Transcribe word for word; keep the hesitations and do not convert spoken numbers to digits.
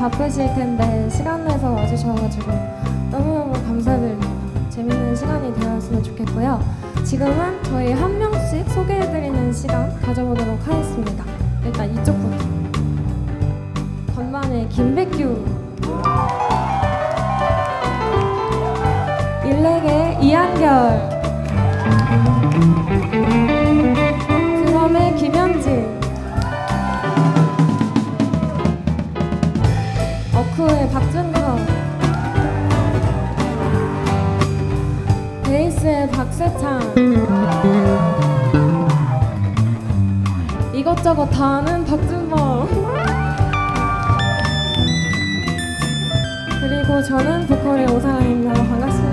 바쁘실 텐데 시간 내서 와주셔가지고 너무너무 감사드립니다. 재밌는 시간이 되었으면 좋겠고요. 지금은 저희 한 명씩 소개해드리는 시간 가져보도록 하겠습니다. 일단 이쪽부터. 건반의 김백규, 일렉의 이한결, 드럼의 김현진, 어쿠의 박준성, 베이스의 박세창, 이것저것 다 아는 박준범, 그리고 저는 보컬의 오사랑입니다. 반갑습니다.